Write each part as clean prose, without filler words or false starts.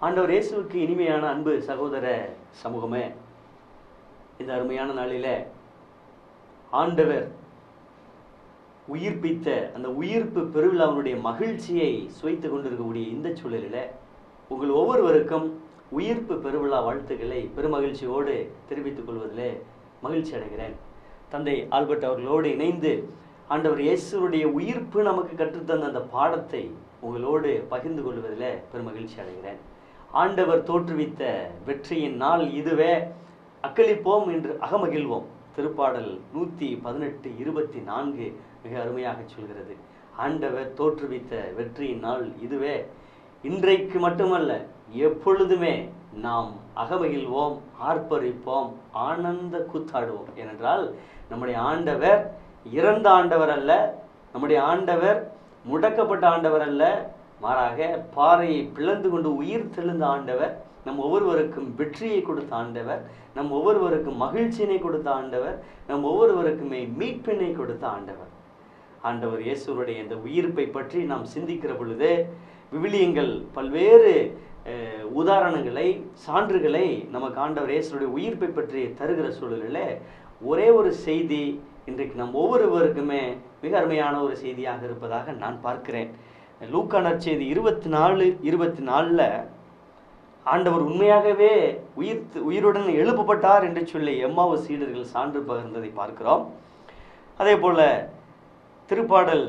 ஆண்டவர் இயேசுவுக்கு இனிமையான அன்பு சகோதர சமூகமே, இந்த அருமையான நாளில ஆண்டவர் உயிர்ப்பித்த அந்த உயிர்ப்பு பெருவிழாவுடைய மகிழ்ச்சியை சுவைத்து கொண்டிருக்கக்கூடிய இந்த சூழலில் உங்கள் ஒவ்வொருவருக்கும் உயிர்ப்பு பெருவிழா வாழ்த்துக்களை பெருமகிழ்ச்சியோடு தெரிவித்துக் கொள்வதிலே மகிழ்ச்சி அடைகிறேன். தந்தை ஆல்பர்ட் அவர்களோடு இணைந்து ஆண்டவர் இயேசுடைய உயிர்ப்பு நமக்கு கற்றுத்தந்த அந்த பாடத்தை உங்களோடு பகிர்ந்து கொள்வதில் பெருமகிழ்ச்சி அடைகிறேன். ஆண்டவர் தோற்றுவித்த வெற்றியின் நாள் இதுவே, அக்களிப்போம் என்று அகமகிழ்வோம். திருப்பாடல் 118:24 மிக அருமையாக சொல்கிறது. ஆண்டவர் தோற்றுவித்த வெற்றியின் நாள் இதுவே, இன்றைக்கு மட்டுமல்ல எப்பொழுதுமே நாம் அகமகிழ்வோம், ஆர்ப்பரிப்போம், ஆனந்த கூத்தாடுவோம். ஏனென்றால் நம்முடைய ஆண்டவர் இறந்த ஆண்டவர் அல்ல, நம்முடைய ஆண்டவர் முடக்கப்பட்ட ஆண்டவர் அல்ல, மாறாக பாறையை பிளந்து கொண்டு உயிர் தெழுந்த ஆண்டவர், நம் ஒவ்வொருவருக்கும் வெற்றியை கொடுத்த ஆண்டவர், நம் ஒவ்வொருவருக்கும் மகிழ்ச்சியினை கொடுத்த ஆண்டவர், நம் ஒவ்வொருவருக்குமே மீட்பினை கொடுத்த ஆண்டவர். ஆண்டவர் இயேசுடைய இந்த உயிர்ப்பை பற்றி நாம் சிந்திக்கிற பொழுது விவிலியங்கள் பல்வேறு உதாரணங்களை, சான்றுகளை நமக்கு ஆண்டவர் இயேசுடைய உயிர்ப்பை பற்றி தருகிற சூழலில் ஒரே ஒரு செய்தி இன்றைக்கு நம் ஒவ்வொருவருக்குமே மிக அருமையான ஒரு செய்தியாக இருப்பதாக நான் பார்க்கிறேன். லூக்கா நற்செய்தி 24:24 ஆண்டவர் உண்மையாகவே உயிருடன் எழுப்பப்பட்டார் என்று சொல்லி எம்மாவு சீடர்கள் சான்று பகிர்ந்ததை பார்க்கிறோம். அதே போல திருப்பாடல்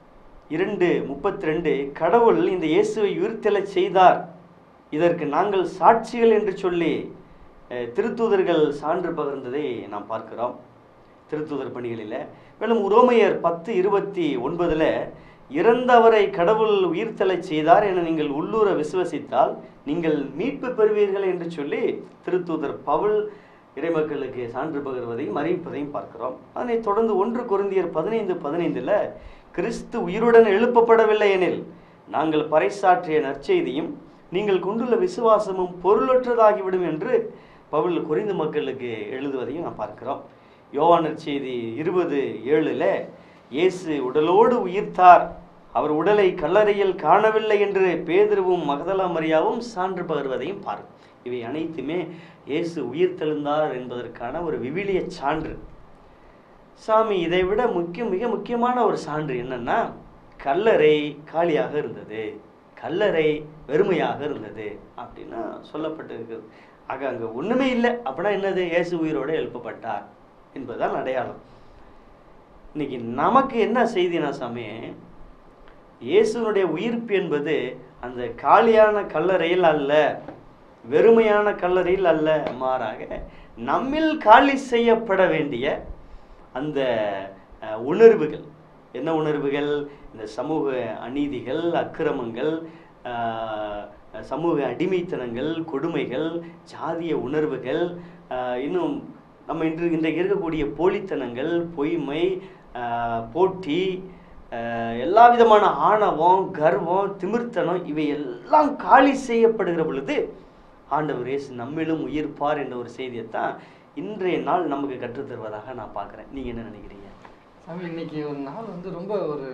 2:32 கடவுள் இந்த இயேசுவை உயிர்த்தெழச் செய்தார், இதற்கு நாங்கள் சாட்சிகள் என்று சொல்லி திருத்தூதர்கள் சான்று பகிர்ந்ததை நாம் பார்க்கிறோம் திருத்தூதர் பணிகளில். மேலும் ரோமையர் 10:29 இறந்தவரை கடவுள் உயிர்த்தெழச் செய்தார் என நீங்கள் உள்ளூர விசுவசித்தால் நீங்கள் மீட்பு பெறுவீர்கள் என்று சொல்லி திருத்தூதர் பவுல் இறைமக்களுக்கு சான்று பகிர்வதையும் அறிவிப்பதையும் பார்க்கிறோம். அதனைத் தொடர்ந்து 1 கொரிந்தியர் 15:15 கிறிஸ்து உயிருடன் எழுப்பப்படவில்லை எனில் நாங்கள் பறைசாற்றிய நற்செய்தியும் நீங்கள் கொண்டுள்ள விசுவாசமும் பொருளற்றதாகிவிடும் என்று பவுல் கொரிந்து மக்களுக்கு எழுதுவதையும் நாம் பார்க்கிறோம். யோவான் நற்செய்தி 20:7 இயேசு உடலோடு உயிர்த்தார், அவர் உடலை கல்லறையில் காணவில்லை என்று பேதுருவும் மகதலா மரியாவும் சான்று பகிர்வதையும் பார்க்கும். இவை அனைத்துமே இயேசு உயிர்த்தெழுந்தார் என்பதற்கான ஒரு விவிலிய சான்று. சாமி, இதை விட மிக முக்கியமான ஒரு சான்று என்னன்னா, கல்லறை காலியாக இருந்தது, கல்லறை வெறுமையாக இருந்தது அப்படின்னு சொல்லப்பட்டிருக்கிறது. ஆக அங்கே ஒன்றுமே இல்லை அப்படின்னா என்னது? இயேசு உயிரோடு எழுப்பப்பட்டார் என்பதுதான் அடையாளம். இன்னைக்கு நமக்கு என்ன செய்தினா சாமி, இயேசுனுடைய உயிர்ப்பு என்பது அந்த காலியான கல்லறையில் அல்ல, வெறுமையான கல்லறையில் அல்ல, மாறாக நம்மில் காலி செய்யப்பட வேண்டிய அந்த உணர்வுகள். என்ன உணர்வுகள்? இந்த சமூக அநீதிகள், அக்கிரமங்கள், சமூக அடிமைத்தனங்கள், கொடுமைகள், ஜாதிய உணர்வுகள், இன்னும் நம்ம இன்றைக்கு இருக்கக்கூடிய போலித்தனங்கள், பொய்மை, போட்டி, எல்லா விதமான ஆணவம், கர்வம், திமிர்த்தனம், இவை எல்லாம் காலி செய்யப்படுகிற பொழுது ஆண்டவர் இயேசு நம்மிலும் உயிர்ப்பார் என்ற ஒரு செய்தியைத்தான் இன்றைய நாள் நமக்கு கற்றுத்தருவதாக நான் பார்க்குறேன். நீங்கள் என்ன நினைக்கிறீங்க? சாமி, இன்னைக்கு ஒரு நாள் ரொம்ப ஒரு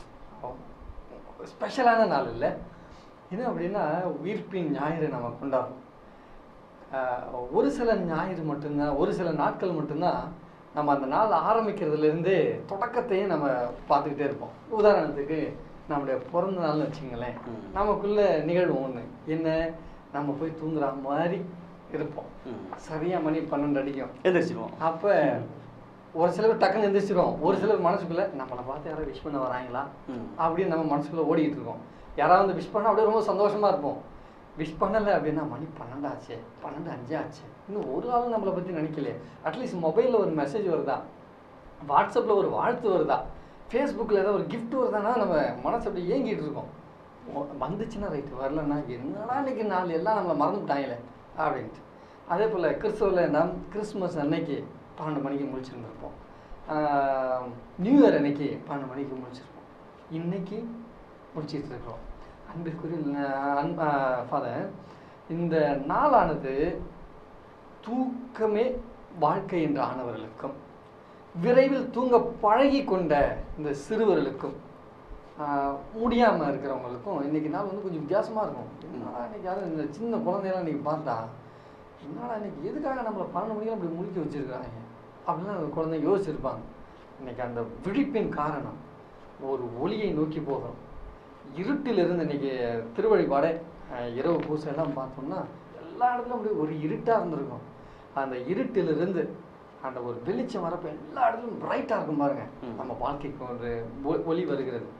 ஸ்பெஷலான நாள் இல்லை. என்ன அப்படின்னா, உயிர்ப்பின் ஞாயிறு நம்ம கொண்டாடுறோம். ஒரு சில ஞாயிறு மட்டும்தான், ஒரு சில நாட்கள் மட்டும்தான் நம்ம அந்த நாள் ஆரம்பிக்கிறதுலேருந்து தொடக்கத்தையும் நம்ம பார்த்துக்கிட்டே இருப்போம். உதாரணத்துக்கு நம்முடைய பிறந்த நாள்னு வச்சுங்களேன், நமக்குள்ள நிகழ்வு ஒன்று என்ன, நம்ம போய் தூங்குற மாதிரி இருப்போம். சரியாக மணி 12 அடிக்கும், எந்திரிச்சிருவோம். அப்போ ஒரு சிலர் டக்குன்னு எந்திரிச்சிருவோம், ஒரு சிலர் மனசுக்குள்ளே நம்மளை பார்த்து யாராவது விஷ் பண்ண வராங்களா அப்படின்னு நம்ம மனசுக்குள்ளே ஓடிக்கிட்டு இருக்கோம். யாராவது வந்து விஷ் பண்ணால் அப்படியே ரொம்ப சந்தோஷமாக இருப்போம். விஷ் பண்ணலை அப்படின்னா மணி 12 ஆச்சு, 12:05 ஆச்சு, இன்னும் ஒரு ஆள் நம்மளை பற்றி நினைக்கலையே, அட்லீஸ்ட் மொபைலில் ஒரு மெசேஜ் வருதா, வாட்ஸ்அப்பில் ஒரு வாழ்த்து வருதா, ஃபேஸ்புக்கில் ஏதாவது ஒரு கிஃப்ட் வருதானா நம்ம மனசு அப்படி ஏங்கிட்டு இருக்கோம். வந்துச்சுன்னா ரைட்டு, வரலன்னா என்னடா இன்னைக்கு நாள் எல்லாம் நம்மளை மறந்துவிட்டாங்களே அப்படின்ட்டு. அதே போல் கிறிஸ்துவில் நாம் கிறிஸ்மஸ் அன்னைக்கு 12 மணிக்கு முடிச்சிருந்துருப்போம், நியூ இயர் அன்னைக்கு 12 மணிக்கு முடிச்சிருப்போம், இன்னைக்கு முடிச்சிட்டு இருக்கிறோம். அன்பிற்குரிய ஃபாதர், இந்த நாளானது தூக்கமே வாழ்க்கை என்ற ஆனவர்களுக்கும், விரைவில் தூங்க பழகி கொண்ட இந்த சிறுவர்களுக்கும் முடியாமல் இருக்கிறவங்களுக்கும் இன்றைக்கி நாள் வந்து கொஞ்சம் வித்தியாசமாக இருக்கும். என்னடா இன்றைக்கி யாரும் இந்த சின்ன குழந்தையெல்லாம் இன்றைக்கி பார்த்தா என்னடா இன்றைக்கி எதுக்காக நம்மளை 12 மணிக்கெல்லாம் அப்படி முழிக்க வச்சுருக்காங்க அப்படின்னா அந்த குழந்தைங்க யோசிச்சிருப்பாங்க. இன்றைக்கி அந்த விழிப்பின் காரணம் ஒரு ஒளியை நோக்கி போகிறோம். இருட்டிலிருந்து இன்றைக்கி திருவழிபாடே இரவு பூசை எல்லாம் பார்த்தோம்னா எல்லா இடத்துலையும் அப்படி ஒரு இருட்டாக இருந்திருக்கும். அந்த இருட்டிலிருந்து அந்த ஒரு வெளிச்சம் வரப்போ எல்லா இடத்துலையும் பிரைட்டாக இருக்கும் பாருங்க. நம்ம வாழ்க்கைக்கு ஒரு ஒளி வருகிறது.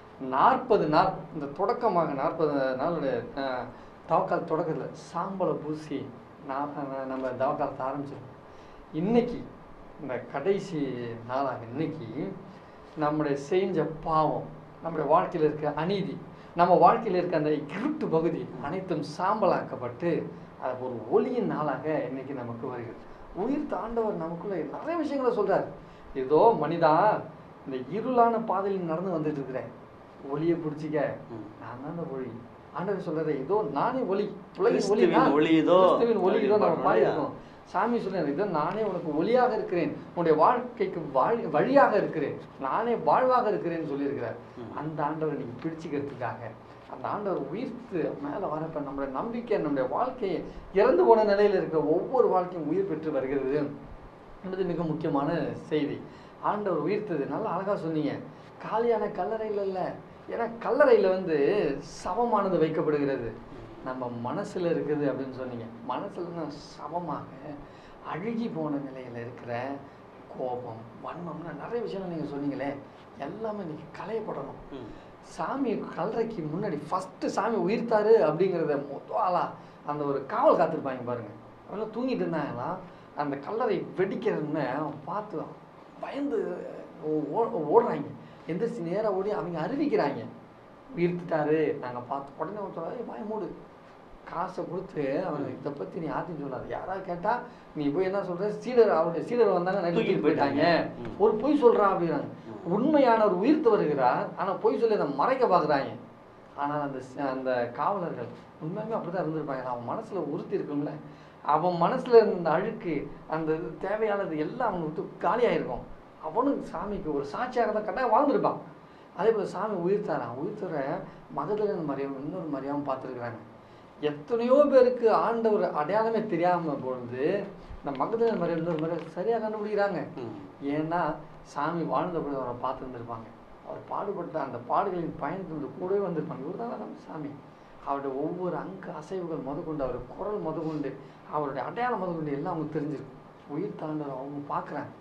40 நாள் இந்த தொடக்கமாக 40 நாளுடைய தவக்கால் தொடக்கத்தில் சாம்பலை பூசி நம்ம தவக்காலத்தை ஆரம்பிச்சிருக்கோம். இன்னைக்கு இந்த கடைசி நாளாக இன்னைக்கு நம்முடைய செஞ்ச பாவம், நம்முடைய வாழ்க்கையில் இருக்க அநீதி, நம்ம வாழ்க்கையில் இருக்க அந்த இருட்டு பகுதி அனைத்தும் சாம்பலாக்கப்பட்டு அது ஒரு ஒளியின் நாளாக இன்னைக்கு நமக்கு வருகிறது. உயிர்த்த ஆண்டவர் நமக்குள்ள நிறைய விஷயங்களை சொல்றார். ஏதோ மனிதா இந்த இருளான பாதையில் நடந்து வந்துட்டு இருக்கிறேன், ஒளியை பிடிச்சிக்க, நான் தான் அந்த ஒளி. ஆண்டவர் சொல்றாரு, ஏதோ நானே ஒளி, உலகின் ஒளி தான், கிறிஸ்துவின் ஒளி இதோ நம்ம பாடியிருக்கோம். சாமி சொல்றாரு, இதோ நானே உனக்கு ஒளியாக இருக்கிறேன், உன்னுடைய வாழ்க்கைக்கு வழியாக இருக்கிறேன், நானே வாழ்வாக இருக்கிறேன்னு சொல்லியிருக்கிறார். அந்த ஆண்டவரை நீங்க பிடிச்சிக்கிறதுக்காக அந்த ஆண்டவர் உயிர்த்து மேலே வரப்ப நம்மளுடைய நம்பிக்கை, நம்முடைய வாழ்க்கையை இறந்து போன நிலையில் இருக்கிற ஒவ்வொரு வாழ்க்கையும் உயிர் பெற்று வருகிறது என்பது மிக முக்கியமான செய்தி. ஆண்டவர் உயிர்த்தது நல்லா அழகாக சொன்னீங்க. காலியான கல்லறையில் இல்லை, ஏன்னா கல்லறையில் வந்து சவமானது வைக்கப்படுகிறது, நம்ம மனசில் இருக்குது அப்படின்னு சொன்னீங்க. மனசுல சவமாக அழுகி போன நிலையில் இருக்கிற கோபம், வன்மம்னா நிறைய விஷயங்கள் நீங்கள் சொன்னீங்களே, எல்லாமே இன்னைக்கு களையப்படணும். சாமி கல்லறைக்கு முன்னாடி ஃபஸ்ட்டு சாமி உயிர்த்தாரு அப்படிங்கிறத மொத்தம் அந்த ஒரு காவல் காத்திருப்பாங்க பாருங்க. அவெல்லாம் தூங்கிட்டு இருந்தாங்களாம். அந்த கல்லறை வெடிக்கிறதுன்னு பார்த்து பயந்து ஓடுறாங்க. எந்திரிச்சு நேராக ஓடி அவங்க அறிவிக்கிறாங்க, உயிர்த்துட்டாரு நாங்கள் பார்த்து. உடனே ஒருத்தர் பய மூடு, காசை கொடுத்து அவனுக்கு இதை பற்றி நீ யார்த்தையும் சொல்லாது. யாராவது கேட்டால் நீ போய் என்ன சொல்கிற, சீடர் அவருடைய சீடர் வந்தாங்க நைட்டு போயிட்டாங்க, ஒரு பொய் சொல்கிறான் அப்படின்னாங்க. உண்மையானவர் உயிர்த்து வருகிறார், ஆனால் பொய் சொல்லி அதை மறைக்க பார்க்குறாங்க. ஆனால் அந்த காவலர்கள் உண்மையுமே அப்படி தான் இருந்திருப்பாங்க. அவன் மனசில் உறுத்தி இருக்கும்ல, அவன் மனசில் இருந்த அழுக்கு, அந்த தேவையானது எல்லாம் அவனை விட்டு காலியாகிருக்கும். அவனுக்கு சாமிக்கு ஒரு சாட்சியாக தான் கட்டாயம் வாழ்ந்துருப்பான். அதே போல் சாமி உயிர்த்தாரான். உயிர்த்தர மகதலேன மரியாதை இன்னொரு மரியாதை பார்த்துருக்குறாங்க. எத்தனையோ பேருக்கு ஆண்டவர் அடையாளமே தெரியாமல் பொழுது இந்த மகதலேன மரியாதை இன்னொரு மரியாதை சரியாக கண்டுபிடிக்கிறாங்க. ஏன்னா சாமி வாழ்ந்த பொழுது அவரை பார்த்துருந்துருப்பாங்க. அவர் பாடுபட்ட அந்த பாடுகளின் பயணத்திலிருந்து கூடவே வந்திருப்பாங்க. இவர் தான் நம்ம சாமி. அவருடைய ஒவ்வொரு அங்க அசைவுகள் முதற்கொண்டு, அவர் குரல் முதற்கொண்டு, அவருடைய அடையாளம் முதற்கொண்டு எல்லாம் அவங்க தெரிஞ்சிருக்கு. உயிர் தாண்டவர் அவங்க பார்க்குறாங்க.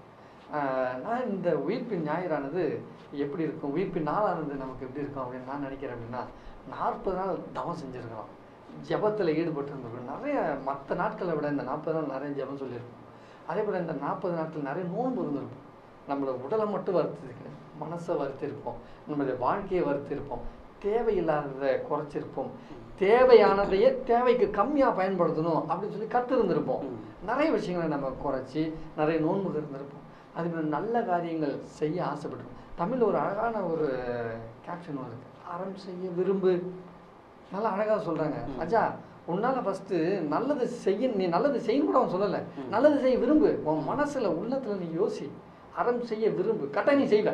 நான் இந்த உயிர்ப்பின் ஞாயிறானது எப்படி இருக்கும், உயிர்ப்பின் நாளானது நமக்கு எப்படி இருக்கும் அப்படின்னு நான் நினைக்கிறேன். அப்படின்னா 40 நாள் தவம் செஞ்சுருக்கலாம், ஜபத்தில் ஈடுபட்டு இருந்திருக்கோம். நிறைய மற்ற நாட்களை விட இந்த 40 நாள் நிறைய ஜபம் சொல்லியிருக்கோம். அதே போல் இந்த 40 நாட்கள் நிறைய நோன்பு இருந்திருக்கும். நம்மளோட உடலை மட்டும் வருத்திருக்கேன், மனசை வருத்திருப்போம், நம்மளுடைய வாழ்க்கையை வருத்திருப்போம், தேவையில்லாததை குறைச்சிருப்போம், தேவையானதையே தேவைக்கு கம்மியாக பயன்படுத்தணும் அப்படின்னு சொல்லி கற்றுருந்துருப்போம். நிறைய விஷயங்களை நம்ம குறைச்சி நிறைய நோன்புகள் இருந்திருப்போம். அதுக்கு நல்ல காரியங்கள் செய்ய ஆசைப்பட்டுருப்போம். தமிழில் ஒரு அழகான ஒரு கேப்ஷன் வருது, அறம் செய்ய விரும்பு. நல்லா அழகாக சொல்கிறாங்க. அஜா உன்னால் ஃபஸ்ட்டு நல்லது செய்ய, நீ நல்லது செய்யணும் கூட அவன் சொல்லலை, நல்லது செய்ய விரும்பு. உன் மனசில் உள்ளத்தில் நீ யோசி, அறம் செய்ய விரும்பு, கட்டாயம் நீ செய்வ.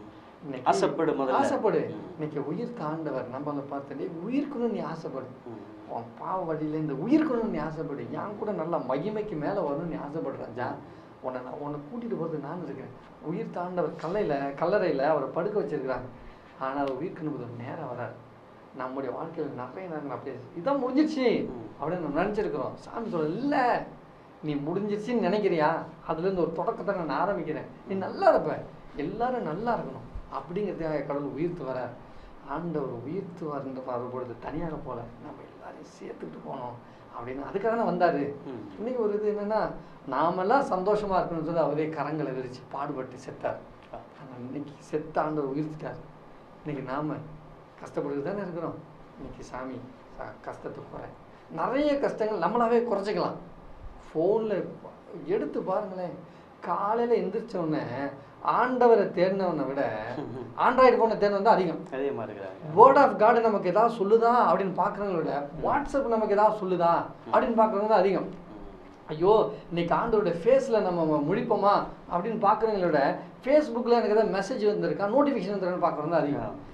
ஆசைப்படு, ஆசைப்படு. இன்னைக்கு உயிர் தாண்டவர் நம்மளை பார்த்து உயிர்க்கணும்னு நீ ஆசைப்படு. உன் பாவ வழியில இந்த உயிர்க்கணும்னு நீ ஆசைப்படு. என் கூட நல்லா மகிமைக்கு மேலே வரணும்னு நீ ஆசைப்படுறாஜா. உன்னை கூட்டிகிட்டு போகிறது நான் இருக்கிறேன். உயிர் தாண்டவர் கல்லறையில் அவரை படுக்க வச்சிருக்கிறாங்க. ஆனால் அவர் உயிர்க்கணும் போது நேரம் வராது. நம்முடைய வாழ்க்கையில் நிறைய நேரங்கள் அப்படியே இதான் முடிஞ்சிருச்சு அப்படின்னு நம்ம நினச்சிருக்கிறோம். சாமி சொல்ல, இல்லை நீ முடிஞ்சிருச்சுன்னு நினைக்கிறியா, அதுலேருந்து ஒரு தொடக்கத்தை நான் ஆரம்பிக்கிறேன், நீ நல்லா இருப்ப, எல்லாரும் நல்லா இருக்கணும் அப்படிங்கிறதுக்காக கடவுள் உயிர்த்து வர. ஆண்டவர் உயிர்த்து வரும்பொழுது தனியாக போல நம்ம எல்லாரையும் சேர்த்துக்கிட்டு போனோம் அப்படின்னு அதுக்காக தான் வந்தார். இன்னைக்கு ஒரு இது என்னென்னா, நாமெல்லாம் சந்தோஷமாக இருக்கணும்னு சொல்லி அவரே கரங்களை விரித்து பாடுபட்டு செத்தார். ஆனால் இன்னைக்கு செத்த ஆண்டவர் உயிர்த்துட்டார். இன்னைக்கு நாம் கஷ்டப்பட்டு தானே இருக்கிறோம். இன்னைக்கு சாமி கஷ்டத்தை குறை, நிறைய கஷ்டங்கள் நம்மளாவே குறைச்சிக்கலாம். ஃபோனில் எடுத்து பாருங்களேன், காலையில் எந்திரிச்சோடனே ஆண்டவரை தேடினவனை விட ஆண்ட்ராய்டு ஃபோனை தேடினவன் தான் அதிகமாக இருக்கிறாங்க. வேர்ட் ஆஃப் காட் நமக்கு ஏதாவது சொல்லுதா அப்படின்னு பார்க்குறவங்கள விட வாட்ஸ்அப் நமக்கு ஏதாவது சொல்லுதா அப்படின்னு பார்க்குறவங்க தான் அதிகம். ஐயோ இன்னைக்கு ஆண்டவருடைய ஃபேஸில் நம்ம முழிப்போமா அப்படின்னு பார்க்குறவங்கள விட ஃபேஸ்புக்கில் எனக்கு ஏதாவது மெசேஜ் வந்திருக்கா, நோட்டிஃபிகேஷன் வந்துருக்கான்னு பார்க்குறவங்க தான் அதிகம்.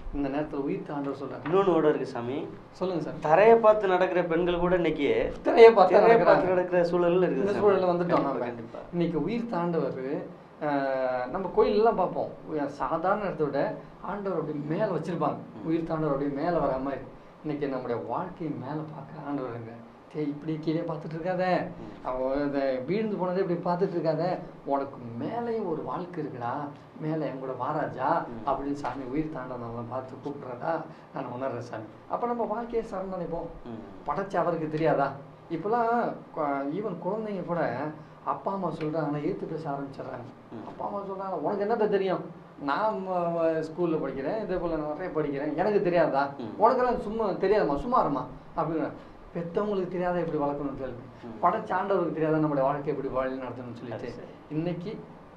இந்த நேரத்தில் உயிர்த்த ஆண்டவர் சொல்றாரு. இன்னொன்று கூட இருக்கு சாமி. சொல்லுங்க சார். தரையை பார்த்து நடக்கிற பெண்கள் கூட இன்னைக்கு திரையை பார்த்து நடக்கிற சூழல்ல இருக்கு. இந்த சூழல்ல வந்துட்டோம் நம்ம. இன்னைக்கு உயிர்த்த ஆண்டவர் நம்ம கோயிலெல்லாம் பார்ப்போம், சாதாரண இடத்த விட ஆண்டவர் அப்படி மேலே வச்சிருப்பாங்க. உயிர்த்த ஆண்டவர் அப்படியே மேலே வர மாதிரி இன்னைக்கு நம்முடைய வாழ்க்கையை மேலே பார்க்க ஆண்டவருங்க. இப்படி கீழே பார்த்துட்டு இருக்காத, இதை வீழ்ந்து போனதே இப்படி பார்த்துட்டு இருக்காத, உனக்கு மேலேயும் ஒரு வாழ்க்கை இருக்குடா, மேலே என் கூட வாராஜா அப்படின்னு சாமி உயிர் தாண்டவங்களை பார்த்து கூப்பிட்றதா நான் உணர்றேன் சாமி. அப்போ நம்ம வாழ்க்கையை சரணடைப்போம். படைச்ச அவருக்கு தெரியாதா? இப்போலாம் ஈவன் குழந்தைங்க கூட அப்பா அம்மா சொல்கிறாங்க, ஏற்று பேச ஆரம்பிச்சிடுறாங்க. அப்பா அம்மா சொல்கிறாங்க, உனக்கு என்னத்த தெரியும், நான் ஸ்கூலில் படிக்கிறேன், இதே போல் நிறைய படிக்கிறேன், எனக்கு தெரியாதா, உனக்கெல்லாம் சும்மா தெரியாதம்மா, சும்மா இருமா அப்படின்னு. பெற்றவங்களுக்கு தெரியாத எப்படி வளர்க்கணும்னு சொல்லி, படைச்ச ஆண்டவருக்கு தெரியாத நம்மளுடைய வாழ்க்கை எப்படி வழி நடத்தணும்னு சொல்லிட்டு இன்னைக்கு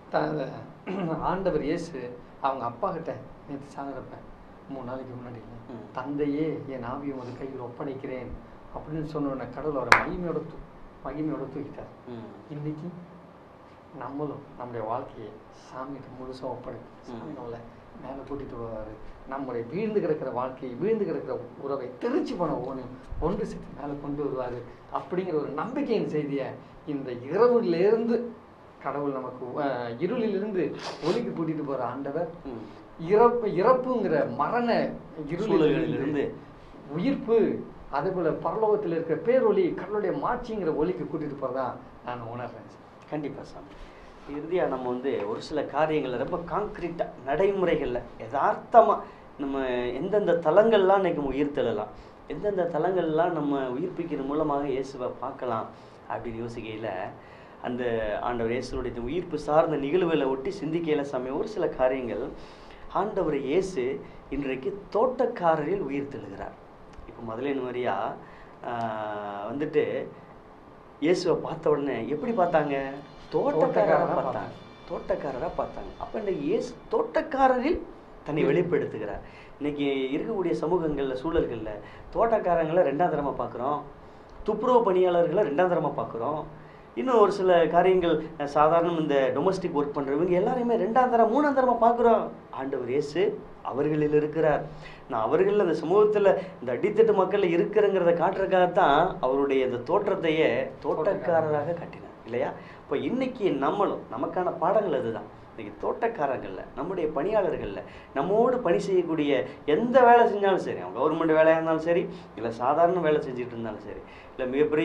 ஆண்டவர் இயேசு அவங்க அப்பா கிட்ட நேற்று சாகிறப்ப 3 நாளைக்கு முன்னாடி தந்தையே என் ஆவியை ஒரு கையில் ஒப்படைக்கிறேன் அப்படின்னு சொன்ன கடவுள் அவரை மகிமையோட தூக்கிட்டார். இன்னைக்கு நம்மளும் நம்முடைய வாழ்க்கையை சாமிகிட்ட முழுசாக ஒப்படைக்கும். சாமி நம்மளை மேலே கூட்டிகிட்டு போவார். நம்முடைய வீழ்ந்து கிடக்கிற வாழ்க்கையை, வீழ்ந்து கிடக்கிற உறவை திருச்சி பண்ண ஒன்று சேர்த்து மேலே கொண்டு வருவார் அப்படிங்கிற ஒரு நம்பிக்கையின் செய்தியை இந்த இரவுலேருந்து கடவுள் நமக்கு இருளிலிருந்து ஒளிக்கு கூட்டிகிட்டு போகிற ஆண்டவர் இறப்புங்கிற மரண இருளிலிருந்து உயிர்ப்பு, அதே போல் பரலோகத்தில் இருக்கிற பேரொளி, கடவுளுடைய மாட்சிங்கிற ஒளிக்கு கூட்டிகிட்டு போகிறதா நான் உணர்றேன். கண்டிப்பாக சாமி. இறுதியாக நம்ம ஒரு சில காரியங்களில் ரொம்ப கான்க்ரீட்டாக நடைமுறைகளில் யதார்த்தமாக நம்ம எந்தெந்த தலங்கள்லாம் இன்றைக்கி நம்ம உயிர்த்தெழலாம், எந்தெந்த தலங்கள்லாம் நம்ம உயிர்ப்பிக்கிற மூலமாக இயேசுவை பார்க்கலாம் அப்படின்னு யோசிக்கையில் அந்த ஆண்டவர் இயேசுடைய உயிர்ப்பு சார்ந்த நிகழ்வுகளை ஒட்டி சிந்திக்கையில் சாமி ஒரு சில காரியங்கள். ஆண்டவர் இயேசு இன்றைக்கு தோட்டக்காரரில் உயிர்த்தெழுகிறார். இப்போ முதலின் வரியாக இயேசுவை பார்த்த உடனே எப்படி பார்த்தாங்க? தோட்டக்காரராக பார்த்தாங்க. அப்போ இந்த இயேசு தோட்டக்காரரில் தன்னை வெளிப்படுத்துகிறார். இன்னைக்கு இருக்கக்கூடிய சமூகங்களில் சூழல்களில் தோட்டக்காரங்களை 2ஆம் தரமாக பார்க்குறோம், துப்புரவு பணியாளர்களை 2ஆம் தரமாக பார்க்குறோம். இன்னும் ஒரு சில காரியங்கள் சாதாரண இந்த டொமஸ்டிக் ஒர்க் பண்ணுறவங்க எல்லாரையுமே 2ஆம் தரம் 3ஆம் தரமாக பார்க்குறோம். ஆண்டவர் இயேசு அவர்களில் இருக்கிறார். நான் அவர்களில் அந்த சமூகத்தில் இந்த அடித்தட்டு மக்களில் இருக்கிறங்கிறத காட்டுறதுக்காகத்தான் அவருடைய இந்த தோற்றத்தையே தோட்டக்காரராக காட்டினார் இல்லையா? இப்போ இன்னைக்கு நம்மளும் நமக்கான பாடங்கள் அதுதான். இன்றைக்கி தோட்டக்காரங்களில், நம்முடைய பணியாளர்களில், நம்மோடு பணி செய்யக்கூடிய எந்த வேலை செஞ்சாலும் சரி, அவங்க கவர்மெண்ட் வேலையாக இருந்தாலும் சரி, இல்லை சாதாரண வேலை செஞ்சுட்டு இருந்தாலும் சரி, இல்லை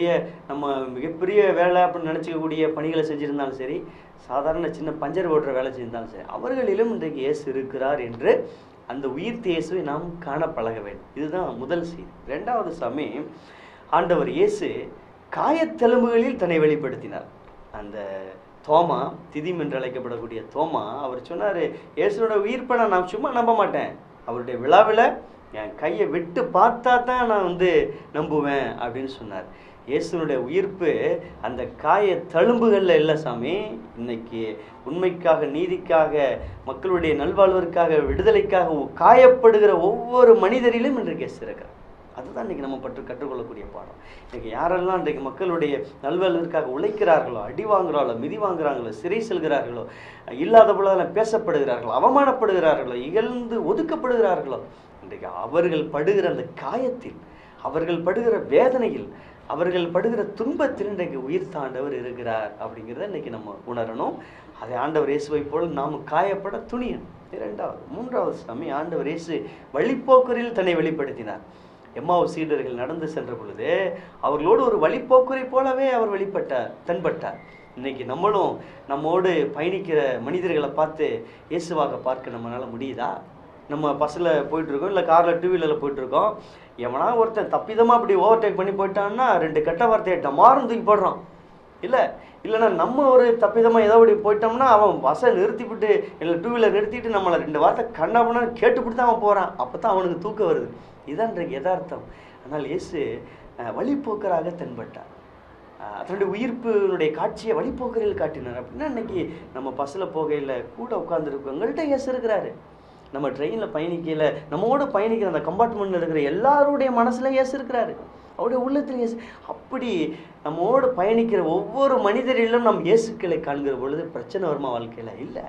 மிகப்பெரிய வேலை அப்படின்னு நினச்சிக்கக்கூடிய பணிகளை செஞ்சுருந்தாலும் சரி, சாதாரண சின்ன பஞ்சர் ஓட்டுற வேலை செஞ்சிருந்தாலும் சரி, அவர்களிலும் இன்றைக்கு இயேசு இருக்கிறார் என்று அந்த உயிர்த்த இயேசுவை நாம் காண பழக வேண்டும். இதுதான் முதல் செய்தி. 2வது சாமி, ஆண்டவர் இயேசு காயத்தெலும்புகளில் தன்னை வெளிப்படுத்தினார். அந்த தோமா, திதிம் என்று அழைக்கப்படக்கூடிய தோமா, அவர் சொன்னார், இயேசுனோட உயிர்ப்பை நான் சும்மா நம்ப மாட்டேன், அவருடைய விழாவில் என் கையை விட்டு பார்த்தா தான் நான் நம்புவேன் அப்படின்னு சொன்னார். இயேசுனுடைய உயிர்ப்பு அந்த காய தழும்புகளில் இல்லை சாமி. இன்னைக்கு உண்மைக்காக, நீதிக்காக, மக்களுடைய நல்வாழ்விற்காக, விடுதலைக்காக காயப்படுகிற ஒவ்வொரு மனிதரிலும் இன்றைக்கு இயேசு இருக்கிறார். அதுதான் இன்றைக்கி நம்ம கற்றுக்கொள்ளக்கூடிய பாடம். இன்றைக்கி யாரெல்லாம் இன்றைக்கு மக்களுடைய நல்வாழ்விற்காக உழைக்கிறார்களோ, அடி வாங்குறாங்களோ, மிதி வாங்குறாங்களோ, சிறை செல்கிறார்களோ, இல்லாத பொழுதெல்லாம் பேசப்படுகிறார்களோ, அவமானப்படுகிறார்களோ, இகழ்ந்து ஒதுக்கப்படுகிறார்களோ, இன்றைக்கு அவர்கள் படுகிற அந்த காயத்தில், அவர்கள் படுகிற வேதனையில், அவர்கள் படுகிற துன்பத்தில் இன்றைக்கு உயிர்த்த ஆண்டவர் இருக்கிறார் அப்படிங்கிறத இன்றைக்கி நம்ம உணரணும். அதை ஆண்டவர் இயேசுவை போல் நாம் காயப்பட துணியணும். 2வது 3வது சாமி, ஆண்டவர் இயேசு வழிப்போக்கரில் தன்னை வெளிப்படுத்தினார். எம்மாவு சீடர்கள் நடந்து சென்ற பொழுது அவர்களோடு ஒரு வழிப்போக்கரை போலவே அவர் தென்பட்டார். இன்னைக்கு நம்மளும் நம்மோடு பயணிக்கிற மனிதர்களை பார்த்து இயேசுவாக பார்க்க நம்மளால முடியுதா? நம்ம பஸ்ஸில் போயிட்டுருக்கோம், இல்லை காரில் 2 வீலரில் போயிட்டுருக்கோம், எவனா ஒருத்தன் தப்பிதமாக அப்படி ஓவர்டேக் பண்ணி போயிட்டான்னா 2 கெட்ட வார்த்தையை டமாரும் தூக்கி போடுறான். இல்லைன்னா நம்ம ஒரு தப்பிதமாக ஏதோ அப்படி போயிட்டோம்னா அவன் பஸ்ஸை நிறுத்திவிட்டு, இல்லை 2 வீலர் நிறுத்திட்டு நம்மளை 2 வார்த்தை கண்ணாபண்ணா கேட்டுப்பிட்டு தான் அவன் போகிறான். அப்போ தான் அவனுக்கு தூக்கம் வருது. இதுதான் இன்றைக்கு யதார்த்தம். ஆனால் இயேசு வழிப்போக்கராக தென்பட்டார். அதனுடைய உயிர்ப்பினுடைய காட்சியை வழிப்போக்கரில் காட்டினார். அப்படின்னா இன்னைக்கு நம்ம பஸ்ஸில் போகையில் கூட உட்காந்துருக்கவங்கள்ட்ட இயேசு இருக்கிறாரு. நம்ம ட்ரெயினில் பயணிக்கையில் நம்மோடு பயணிக்கிற அந்த கம்பார்ட்மெண்ட்டில் இருக்கிற எல்லாருடைய மனசில் இயேசு இருக்கிறாரு, அவருடைய உள்ளத்தில் இயேசு. அப்படி நம்மோடு பயணிக்கிற ஒவ்வொரு மனிதரிலும் நம் இயேசுக்களை காண்கிற பொழுது பிரச்சனை வருமா வாழ்க்கையில்? இல்லை.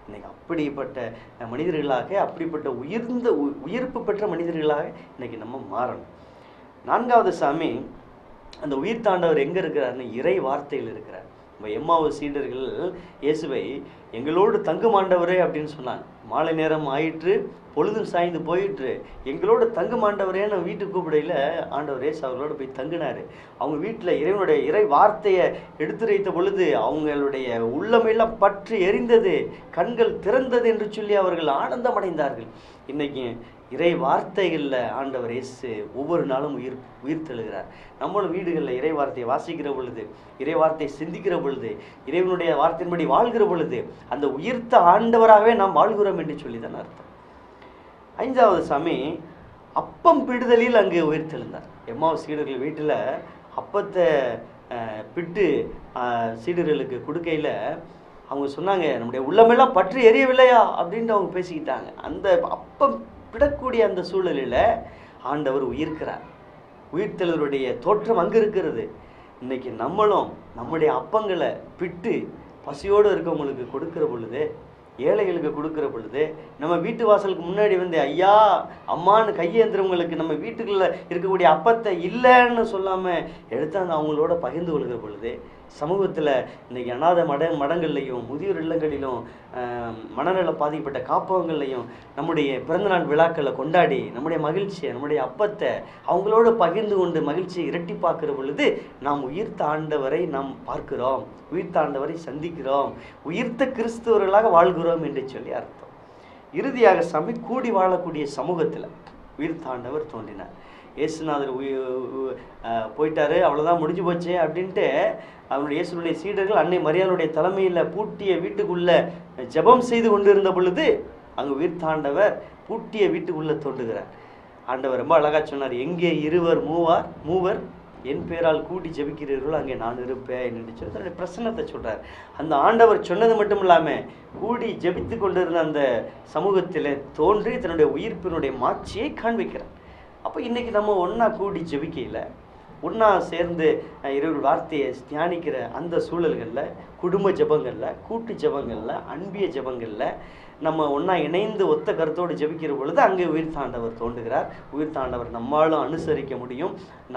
இன்னைக்கு அப்படிப்பட்ட மனிதர்களாக, அப்படிப்பட்ட உயிர்ப்பு பெற்ற மனிதர்களாக இன்னைக்கு நம்ம மாறணும். 4வது சாமி, அந்த உயிர் தாண்டவர் எங்கே இருக்கிறாருன்னு இறை வார்த்தையில் இருக்கிறார். நம்ம எம்மாவு சீடர்கள் இயேசுவை எங்களோடு தங்கும் ஆண்டவரே அப்படின்னு சொன்னாங்க. மாலை நேரம் ஆயிற்று, பொழுதும் சாய்ந்து போயிற்று, எங்களோட தங்கும் ஆண்டவரேன்னு வீட்டுக்கு கூப்பிடையில் ஆண்டவர் இயேசு அவர்களோட போய் தங்கினார். அவங்க வீட்டில் இறைவனுடைய இறை வார்த்தையை எடுத்துரைத்த பொழுது அவங்களுடைய உள்ளமெல்லாம் பற்றி எரிந்தது, கண்கள் திறந்தது என்று சொல்லி அவர்கள் ஆனந்தம் அடைந்தார்கள். இன்னைக்கு இறை வார்த்தைகளில் ஆண்டவர் இயேசு ஒவ்வொரு நாளும் உயிர் தெழுகிறார். நம்மளும் வீடுகளில் இறை வார்த்தையை வாசிக்கிற பொழுது, இறை வார்த்தையை சிந்திக்கிற பொழுது, இறைவனுடைய வார்த்தையின்படி வாழ்கிற பொழுது அந்த உயிர்த்த ஆண்டவராகவே நாம் வாழ்கிறோம் என்று சொல்லி தான் அர்த்தம். 5வது சாமி, அப்பம் பிடுதலில் அங்கே உயிர் தெழுந்தார். எம்மாவு சீடர்கள் வீட்டில் அப்பத்தை பிட்டு சீடர்களுக்கு கொடுக்கையில் அவங்க சொன்னாங்க, நம்முடைய உள்ளமெல்லாம் பற்றி எரியவில்லையா அப்படின்ட்டு அவங்க பேசிக்கிட்டாங்க. அந்த அப்பம் பிடக்கூடிய அந்த சூழலில் ஆண்டவர் உயிர்க்கிறார். உயிர்த்தெழுவருடைய தோற்றம் அங்கே இருக்கிறது. இன்னைக்கு நம்மளும் நம்முடைய அப்பங்களை பிட்டு பசியோடு இருக்கவங்களுக்கு கொடுக்கிற பொழுது, ஏழைகளுக்கு கொடுக்கிற பொழுது, நம்ம வீட்டு வாசலுக்கு முன்னாடி வந்து ஐயா அம்மான்னு கையேந்திரவங்களுக்கு நம்ம வீட்டுக்குள்ள இருக்கக்கூடிய அப்பத்தை இல்லைன்னு சொல்லாமல் எடுத்தாங்க அவங்களோட பகிர்ந்து கொள்கிற பொழுது, சமூகத்தில் இன்னைக்கு அநாத மடங்கள்லையும் முதியோர் இல்லங்களிலும் மனநல பாதிக்கப்பட்ட காப்பகங்கள்லையும் நம்முடைய பிறந்தநாள் விழாக்களை கொண்டாடி நம்முடைய மகிழ்ச்சியை, நம்முடைய அப்பத்தை அவங்களோட பகிர்ந்து கொண்டு மகிழ்ச்சியை இரட்டிப்பாக்குற பொழுது நாம் உயிர்த்த ஆண்டவரை நாம் பார்க்கிறோம், உயிர்த்த ஆண்டவரை சந்திக்கிறோம், உயிர்த்த கிறிஸ்தவர்களாக வாழ்கிறோம் என்று சொல்லி அர்த்தம். இறுதியாக சாமி, கூடி வாழக்கூடிய சமூகத்தில் உயிர்த்த ஆண்டவர் தோன்றினார். இயேசுநாதர் போயிட்டாரு, அவ்வளோதான் முடிஞ்சு போச்சு அப்படின்ட்டு அவருடைய இயேசுடைய சீடர்கள் அன்னை மரியாளுடைய தலைமையில் பூட்டிய வீட்டுக்குள்ள ஜெபம் செய்து கொண்டிருந்த பொழுது அங்கே உயிர்த்தாண்டவர் பூட்டிய வீட்டுக்குள்ளே தோன்றுகிறார். ஆண்டவர் ரொம்ப அழகாக சொன்னார், எங்கே மூவர் என் பேரால் கூட்டி ஜெபிக்கிறீர்களோ அங்கே நான் இருப்பேன் என்று சொல்லி தன்னுடைய பிரசன்னத்தை சொல்கிறார். அந்த ஆண்டவர் சொன்னது மட்டும் இல்லாமல் கூடி ஜெபித்து கொண்டிருந்த அந்த சமூகத்தில் தோன்றி தன்னுடைய உயிர்ப்பினுடைய மாட்சியை காண்பிக்கிறார். அப்போ இன்றைக்கி நம்ம ஒன்றா கூடி ஜெபிக்கையில், ஒன்றா சேர்ந்து இறைவன் வார்த்தையை தியானிக்கிற அந்த சூழல்களில், குடும்ப ஜெபங்களில், கூட்டு ஜெபங்களில், அன்பிய ஜெபங்களில் நம்ம ஒன்றா இணைந்து ஒத்த கருத்தோடு ஜெபிக்கிற பொழுது அங்கே உயிர்த்தாண்டவர் தோன்றுகிறார். உயிர்த்தாண்டவர் நம்மளும் அனுசரிக்க முடியும்,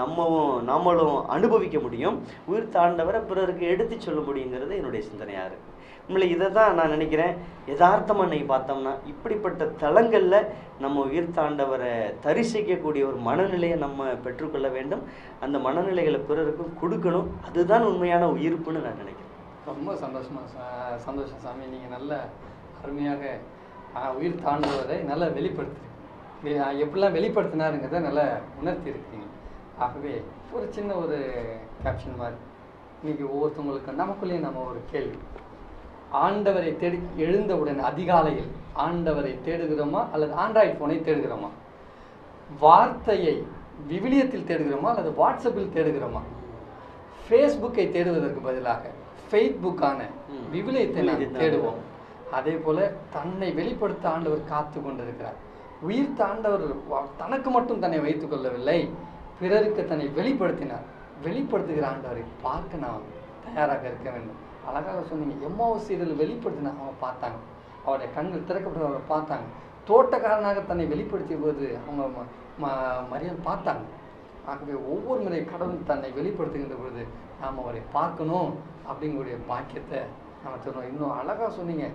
நாமளும் அனுபவிக்க முடியும், உயிர்த்தாண்டவரை பிறருக்கு எடுத்து சொல்ல முடியுங்கிறது என்னுடைய சிந்தனையாக இருக்குது. உண்மையில இதை தான் நான் நினைக்கிறேன். யதார்த்தமாக இன்னைக்கு பார்த்தோம்னா இப்படிப்பட்ட தளங்களில் நம்ம உயிர்த்தாண்டவரை தரிசிக்கக்கூடிய ஒரு மனநிலையை நம்ம பெற்றுக்கொள்ள வேண்டும். அந்த மனநிலைகளை பிறருக்கும் கொடுக்கணும். அதுதான் உண்மையான உயிர்ப்புன்னு நான் நினைக்கிறேன். ரொம்ப சந்தோஷம் சாமி. நீங்கள் நல்ல அருமையாக உயிர் தாண்டுவதை நல்லா வெளிப்படுத்துறீங்க. எப்படிலாம் வெளிப்படுத்தினாருங்கிறத நல்லா உணர்த்தி இருக்கீங்க. ஆகவே ஒரு சின்ன ஒரு கேப்ஷன் மாதிரி இன்னைக்கு ஒவ்வொருத்தவங்களுக்கு நமக்குள்ளேயும் நம்ம ஒரு கேள்வி, ஆண்டவரை தேடி எழுந்தவுடன் அதிகாலையில் ஆண்டவரை தேடுகிறோமா அல்லது ஆண்ட்ராய்டு ஃபோனை தேடுகிறோமா? வார்த்தையை விவிலியத்தில் தேடுகிறோமா அல்லது வாட்ஸ்அப்பில் தேடுகிறோமா? ஃபேஸ்புக்கை தேடுவதற்கு பதிலாக ஃபேஸ்புக்கான விவிலியத்தை நாம் தேடுவோம். அதே போல தன்னை வெளிப்படுத்த ஆண்டவர் காத்து கொண்டிருக்கிறார். உயிர்த்த ஆண்டவர் தனக்கு மட்டும் தன்னை வைத்துக் கொள்ளவில்லை, பிறருக்கு தன்னை வெளிப்படுத்தினார். வெளிப்படுத்துகிற ஆண்டவரை பார்க்க நாம் தயாராக இருக்க வேண்டும். அழகாக சொன்னீங்க, எம்மாவு சீடர்கள் வெளிப்படுத்தினா அவங்க பார்த்தாங்க, அவருடைய கண்கள் திறக்கப்பட்டு அவரை பார்த்தாங்க. தோட்டக்காரனாக தன்னை வெளிப்படுத்திய போது அவங்க மரியாதை பார்த்தாங்க. ஆகவே ஒவ்வொரு முறை கடவுள் தன்னை வெளிப்படுத்துகின்ற பொழுது நாம் அவரை பார்க்கணும் அப்படிங்கக்கூடிய பாக்கியத்தை நம்ம தருவோம். இன்னும் அழகாக சொன்னீங்க,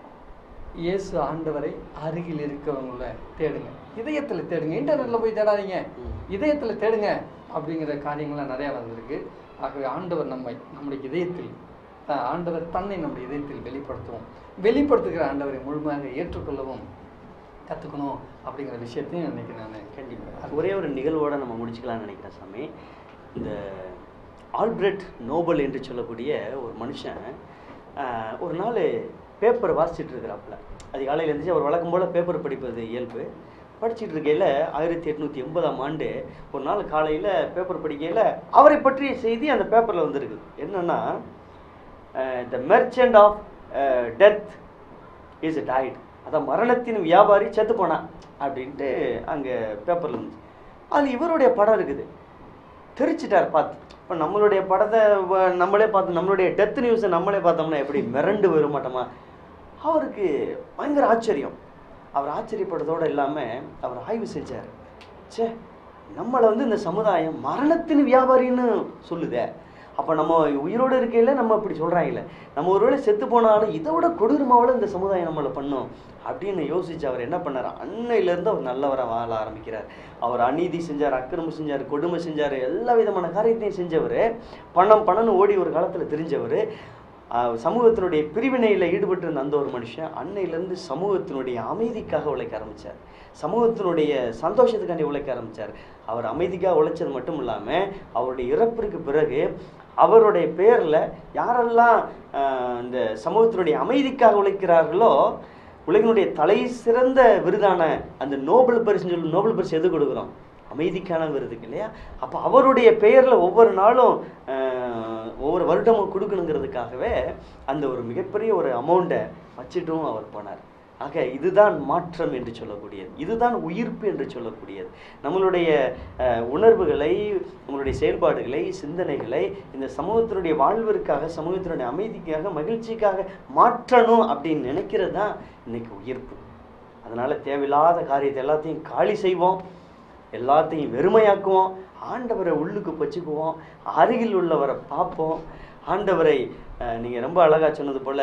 இயேசு ஆண்டவரை அருகில் இருக்கிறவங்கள தேடுங்க, இதயத்தில் தேடுங்க, இன்டர்நெட்டில் போய் தேடாதீங்க, இதயத்தில் தேடுங்க அப்படிங்கிற காரியங்கள்லாம் நிறையா வந்திருக்கு. ஆகவே ஆண்டவர் நம்முடைய இதயத்தில், ஆண்டவர் தன்னை நம்முடைய இதயத்தில் வெளிப்படுத்துகிற ஆண்டவரை முழுமையாக ஏற்றுக்கொள்ளவும் கற்றுக்கணும் அப்படிங்கிற விஷயத்தையும் இன்னைக்கு நான் கண்டிப்பாக ஒரே ஒரு நிகழ்வோடு நம்ம முடிச்சுக்கலாம்னு நினைக்கிறேன் சாமி. இந்த ஆல்பிரட் நோபல் என்று சொல்லக்கூடிய ஒரு மனுஷன் ஒரு நாள் பேப்பர் வாசிச்சுட்டு இருக்கிறாப்புல. அதிகாலையில் இருந்துச்சு, அவர் வழக்கம் போல் பேப்பர் படிப்பது இயல்பு. படிச்சுட்டு இருக்கையில் 1880ஆம் ஆண்டு ஒரு நாள் காலையில் பேப்பர் படிக்கையில் அவரை பற்றிய செய்தி அந்த பேப்பரில் வந்துருக்குது. என்னென்னா, the merchant of death is dead, அதான் மரணத்தின் வியாபாரி செத்து போனான் அப்படின்ட்டு அங்கே பேப்பரில் இருந்துச்சு. அது இவருடைய படம் இருக்குது. தெரிச்சிட்டார் பார்த்து. இப்போ நம்மளுடைய படத்தை நம்மளே பார்த்து, நம்மளுடைய டெத் நியூஸை நம்மளே பார்த்தோம்னா எப்படி மிரண்டு வர மாட்டோமா? அவருக்கு பயங்கர ஆச்சரியம். அவர் ஆச்சரியப்படுறதோடு இல்லாமல் அவர் ஆய்வு செஞ்சார். சே, நம்மளை வந்து இந்த சமுதாயம் மரணத்தின் வியாபாரின்னு சொல்லுதே, அப்போ நம்ம உயிரோடு இருக்கையில் நம்ம இப்படி சொல்கிறாங்களே, நம்ம ஒருவேளை செத்து போனாலும் இதை விட கொடூரமாவில் இந்த சமுதாயம் நம்மளை பண்ணும் அப்படின்னு யோசிச்சு அவர் என்ன பண்ணார், அன்னையிலேருந்து அவர் நல்லவராக வாழ ஆரம்பிக்கிறார். அவர் அநீதி செஞ்சார், அக்கிரமம் செஞ்சார், கொடுமை செஞ்சார், எல்லா விதமான காரியத்தையும் செஞ்சவர். பணம்னு ஓடி ஒரு காலத்தில் தெரிஞ்சவர். சமூகத்தினுடைய பிரிவினையில் ஈடுபட்டிருந்த அந்த ஒரு மனுஷன் அன்னையிலேருந்து சமூகத்தினுடைய அமைதிக்காக உழைக்க ஆரம்பித்தார், சமூகத்தினுடைய சந்தோஷத்துக்காண்டி உழைக்க ஆரம்பித்தார். அவர் அமைதிக்காக உழைச்சது மட்டும் இல்லாமல் அவருடைய இறப்பிற்கு பிறகு அவருடைய பேரில் யாரெல்லாம் இந்த சமூகத்தினுடைய அமைதிக்காக உழைக்கிறார்களோ உலகினுடைய தலை சிறந்த விருதான அந்த நோபல் பரிசுன்னு சொல்லி, நோபல் பரிசு எது கொடுக்குறோம்? அமைதிக்கான விருதுக்கு இல்லையா? அப்போ அவருடைய பெயரில் ஒவ்வொரு நாளும் ஒவ்வொரு வருடமும் கொடுக்கணுங்கிறதுக்காகவே அந்த ஒரு மிகப்பெரிய ஒரு அமௌண்ட்டை வச்சுட்டும் அவர் போனார். ஆக இதுதான் மாற்றம் என்று சொல்லக்கூடியது, இதுதான் உயிர்ப்பு என்று சொல்லக்கூடியது. நம்மளுடைய உணர்வுகளை, நம்மளுடைய செயல்பாடுகளை, சிந்தனைகளை இந்த சமூகத்தினுடைய வாழ்விற்காக, சமூகத்தினுடைய அமைதிக்காக, மகிழ்ச்சிக்காக மாற்றணும் அப்படின்னு நினைக்கிறது தான் இன்னைக்கு உயிர்ப்பு. அதனால் தேவையில்லாத காரியத்தை எல்லாத்தையும் காலி செய்வோம், எல்லாத்தையும் வெறுமையாக்குவோம், ஆண்டவரை உள்ளுக்கு வச்சுக்குவோம், அருகில் உள்ளவரை பார்ப்போம். ஆண்டவரை நீங்கள் ரொம்ப அழகாக சொன்னது போல்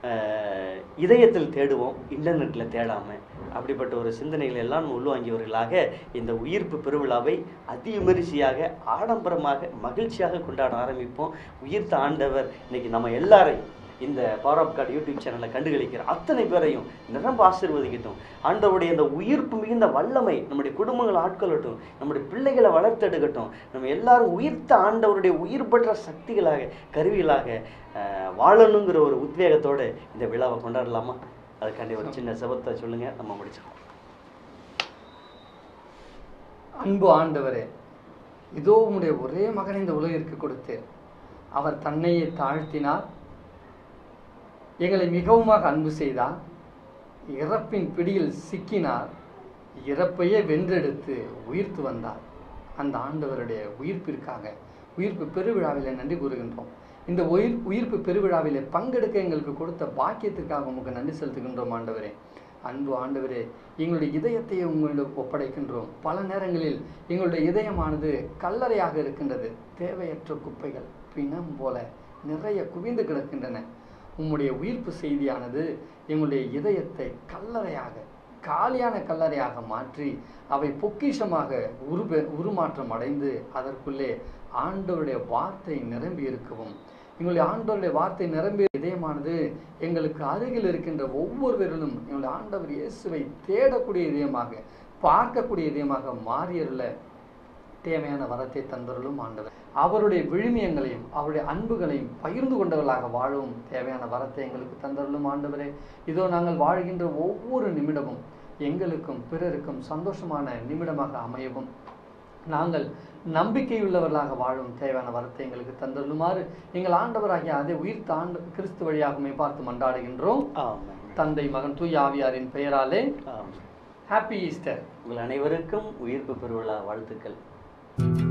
இதயத்தில் தேடுவோம், இன்டர்நெட்டில் தேடாமல். அப்படிப்பட்ட ஒரு சிந்தனைகள் எல்லாம் உள்வாங்கியவர்களாக இந்த உயிர்ப்பு பெருவிழாவை அதிவிமரிசையாக, ஆடம்பரமாக, மகிழ்ச்சியாக கொண்டாட ஆரம்பிப்போம். உயிர்த்த ஆண்டவர் இன்னைக்கு நம்ம எல்லாரையும் இந்த பவர் ஆஃப் காட் யூடியூப் சேனலை கண்டுகளிக்கிற அத்தனை பேரையும் நிரம்ப ஆசீர்வதிக்கட்டும். ஆண்டவருடைய இந்த உயிர்ப்பு மிகுந்த வல்லமை நம்முடைய குடும்பங்களை ஆட்கொள்ளட்டும், நம்முடைய பிள்ளைகளை வளர்த்தெடுக்கட்டும். நம்ம எல்லாரும் உயிர்த்த ஆண்டவருடைய உயிர் பெற்ற சக்திகளாக, கருவிகளாக வாழணுங்கிற ஒரு உத்வேகத்தோடு இந்த விழாவை கொண்டாடலாமா? அதுக்காண்டி ஒரு சின்ன செபத்தை சொல்லுங்கள், நம்ம முடிச்சிடலாம். அன்பு ஆண்டவரே, இதோ உம்முடைய ஒரே மகனை இந்த உலகிற்கு கொடுத்தேன். அவர் தன்னையே தாழ்த்தினார், எங்களை மிகவுமாக அன்பு செய்தார், இறப்பின் பிடியில் சிக்கினார், இறப்பையே வென்றெடுத்து உயிர்த்து வந்தார். அந்த ஆண்டவருடைய உயிர்ப்பிற்காக உயிர்ப்பு பெருவிழாவிலே நன்றி கூறுகின்றோம். இந்த உயிர்ப்பு பெருவிழாவிலே பங்கெடுக்க எங்களுக்கு கொடுத்த பாக்கியத்திற்காக உங்களுக்கு நன்றி செலுத்துகின்றோம் ஆண்டவரே. அன்பு ஆண்டவரே, எங்களுடைய இதயத்தையே உங்களிடம் ஒப்படைக்கின்றோம். பல நேரங்களில் எங்களுடைய இதயமானது கல்லறையாக இருக்கின்றது. தேவையற்ற குப்பைகள் பிணம் போல நிறைய குவிந்து கிடக்கின்றன. உம்முடைய உயிர்ப்பு செய்தியானது எங்களுடைய இதயத்தை கல்லறையாக, காலியான கல்லறையாக மாற்றி அவை பொக்கிஷமாக உருமாற்றம் அடைந்து அதற்குள்ளே ஆண்டவருடைய வார்த்தை நிரம்பி இருக்கவும், எங்களுடைய ஆண்டவருடைய வார்த்தை நிரம்பிய இதயமானது எங்களுக்கு அருகில் இருக்கின்ற ஒவ்வொருவரிலும் எங்களுடைய ஆண்டவர் இயேசுவை தேடக்கூடிய இதயமாக, பார்க்கக்கூடிய இதயமாக மாறியருள தேவையான வரத்தை தந்தருளும் ஆண்டவர். அவருடைய விழுமியங்களையும் அவருடைய அன்புகளையும் பகிர்ந்து கொண்டவர்களாக வாழவும் தேவையான வரத்தை எங்களுக்கு தந்தருளும் ஆண்டவரே. இதோ நாங்கள் வாழ்கின்ற ஒவ்வொரு நிமிடமும் எங்களுக்கும் பிறருக்கும் சந்தோஷமான நிமிடமாக அமையவும், நாங்கள் நம்பிக்கையுள்ளவர்களாக வாழும் தேவையான வரத்தை எங்களுக்கு தந்தருளுமாறு எங்கள் ஆண்டவராகிய அதே உயிர்த்த ஆண்டு கிறிஸ்து வழியாகவே பார்த்து மன்றாடுகின்றோம். தந்தை, மகன், தூய ஆவியாரின் பெயராலே. Happy Easter. உங்கள் அனைவருக்கும் உயிர்ப்பு பெருவிழா வாழ்த்துக்கள்.